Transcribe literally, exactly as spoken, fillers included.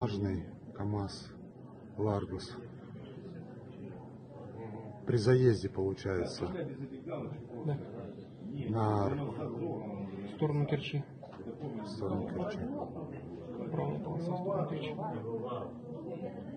Важный КамАЗ Ларгус. При заезде получается. Да. На В сторону Керчи. сторону Керчи. Правая полоса в сторону Керчи.